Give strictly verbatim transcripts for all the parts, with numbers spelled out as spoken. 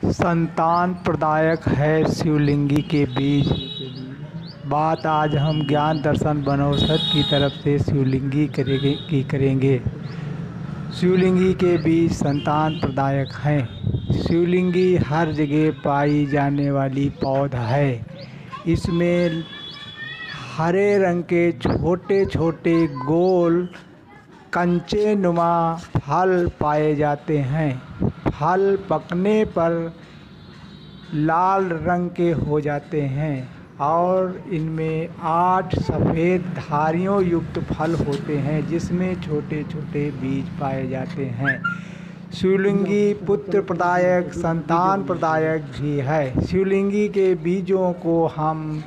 संतान प्रदायक है शिवलिंगी के बीज। बात आज हम ज्ञान दर्शन वनौषध की तरफ से शिवलिंगी करेंगे की करेंगे। शिवलिंगी के बीज संतान प्रदायक हैं। शिवलिंगी हर जगह पाई जाने वाली पौधा है। इसमें हरे रंग के छोटे छोटे गोल कंचे नुमा फल पाए जाते हैं। फल पकने पर लाल रंग के हो जाते हैं और इनमें आठ सफ़ेद धारियों युक्त फल होते हैं जिसमें छोटे छोटे बीज पाए जाते हैं। शिवलिंगी पुत्र प्रदायक संतान प्रदायक भी है। शिवलिंगी के बीजों को हम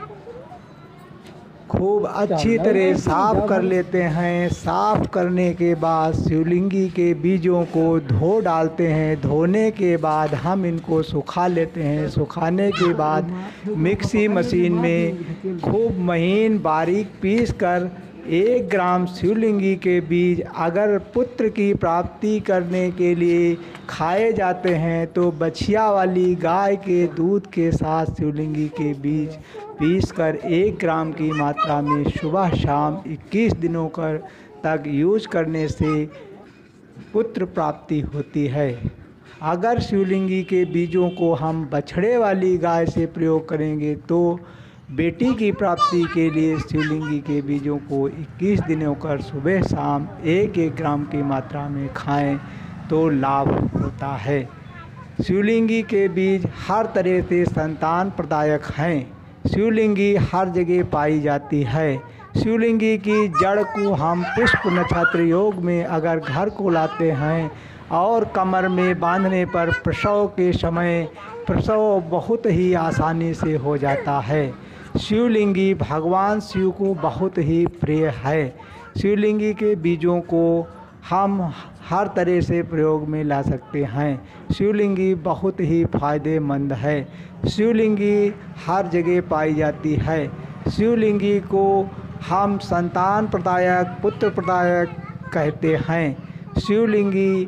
खूब अच्छी तरह साफ़ कर लेते हैं। साफ़ करने के बाद शिवलिंगी के बीजों को धो डालते हैं। धोने के बाद हम इनको सुखा लेते हैं। सुखाने के बाद मिक्सी मशीन में खूब महीन बारीक पीस कर एक ग्राम शिवलिंगी के बीज अगर पुत्र की प्राप्ति करने के लिए खाए जाते हैं तो बछिया वाली गाय के दूध के साथ शिवलिंगी के बीज पीसकर एक ग्राम की मात्रा में सुबह शाम इक्कीस दिनों कर तक यूज करने से पुत्र प्राप्ति होती है। अगर शिवलिंगी के बीजों को हम बछड़े वाली गाय से प्रयोग करेंगे तो बेटी की प्राप्ति के लिए शिवलिंगी के बीजों को इक्कीस दिनों कर सुबह शाम एक एक ग्राम की मात्रा में खाएं तो लाभ होता है। शिवलिंगी के बीज हर तरह से संतान प्रदायक हैं। शिवलिंगी हर जगह पाई जाती है। शिवलिंगी की जड़ को हम पुष्प नक्षत्र योग में अगर घर को लाते हैं और कमर में बांधने पर प्रसव के समय प्रसव बहुत ही आसानी से हो जाता है। शिवलिंगी भगवान शिव को बहुत ही प्रिय है। शिवलिंगी के बीजों को हम हर तरह से प्रयोग में ला सकते हैं। शिवलिंगी बहुत ही फायदेमंद है। शिवलिंगी हर जगह पाई जाती है। शिवलिंगी को हम संतान प्रदायक पुत्र प्रदायक कहते हैं। शिवलिंगी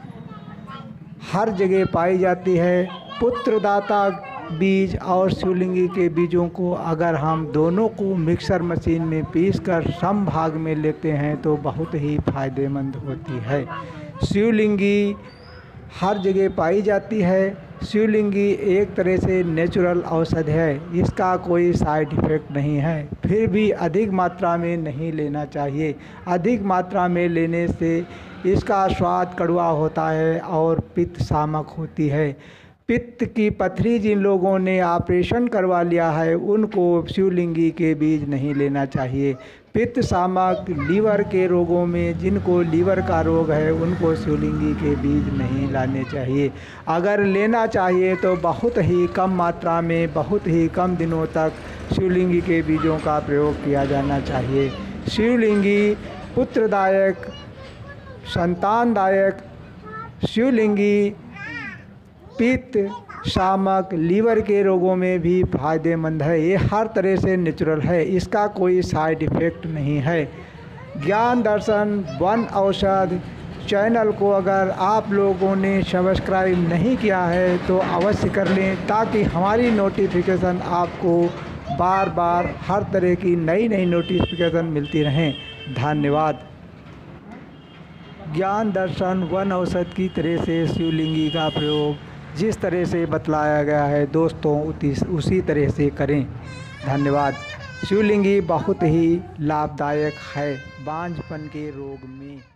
हर जगह पाई जाती है। पुत्रदाता बीज और शिवलिंगी के बीजों को अगर हम दोनों को मिक्सर मशीन में पीसकर सम भाग में लेते हैं तो बहुत ही फायदेमंद होती है। शिवलिंगी हर जगह पाई जाती है। शिवलिंगी एक तरह से नेचुरल औषध है। इसका कोई साइड इफ़ेक्ट नहीं है। फिर भी अधिक मात्रा में नहीं लेना चाहिए। अधिक मात्रा में लेने से इसका स्वाद कड़वा होता है और पित्त शामक होती है। पित्त की पथरी जिन लोगों ने ऑपरेशन करवा लिया है उनको शिवलिंगी के बीज नहीं लेना चाहिए। पित्त शामक लीवर के रोगों में जिनको लीवर का रोग है उनको शिवलिंगी के बीज नहीं लाने चाहिए। अगर लेना चाहिए तो बहुत ही कम मात्रा में बहुत ही कम दिनों तक शिवलिंगी के बीजों का प्रयोग किया जाना चाहिए। शिवलिंगी पुत्रदायक संतानदायक शिवलिंगी पित्त शामक लीवर के रोगों में भी फायदेमंद है। ये हर तरह से नेचुरल है। इसका कोई साइड इफ़ेक्ट नहीं है। ज्ञान दर्शन वन औषध चैनल को अगर आप लोगों ने सब्सक्राइब नहीं किया है तो अवश्य कर लें ताकि हमारी नोटिफिकेशन आपको बार बार हर तरह की नई नई नोटिफिकेशन मिलती रहें। धन्यवाद। ज्ञान दर्शन वन औषध की तरह से शिवलिंगी का प्रयोग जिस तरह से बतलाया गया है दोस्तों उसी तरह से करें। धन्यवाद। शिवलिंगी बहुत ही लाभदायक है बांझपन के रोग में।